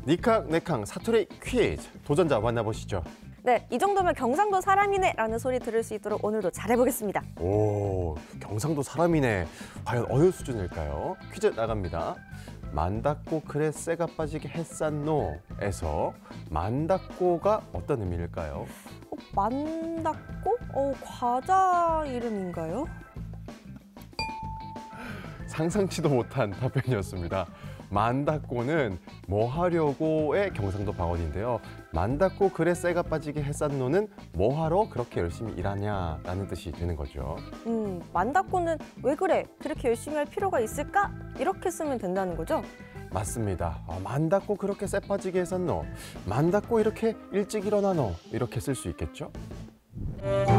니캉 네캉 사투리 퀴즈 도전자 만나보시죠. 네, 이 정도면 경상도 사람이네 라는 소리 들을 수 있도록 오늘도 잘해보겠습니다. 오, 경상도 사람이네. 과연 어느 수준일까요? 퀴즈 나갑니다. 만다꼬 그래 쇠가 빠지게 했산노에서 만다꼬가 어떤 의미일까요? 만다꼬? 과자 이름인가요? 상상치도 못한 답변이었습니다. 만다꼬는 뭐 하려고의 경상도 방언인데요. 만다꼬 그래 쇠가 빠지게 했산노는 뭐 하러 그렇게 열심히 일하냐라는 뜻이 되는 거죠. 만다꼬는 왜 그래? 그렇게 열심히 할 필요가 있을까? 이렇게 쓰면 된다는 거죠? 맞습니다. 만다꼬 그렇게 쇠 빠지게 했었노. 만다꼬 이렇게 일찍 일어나노. 이렇게 쓸 수 있겠죠?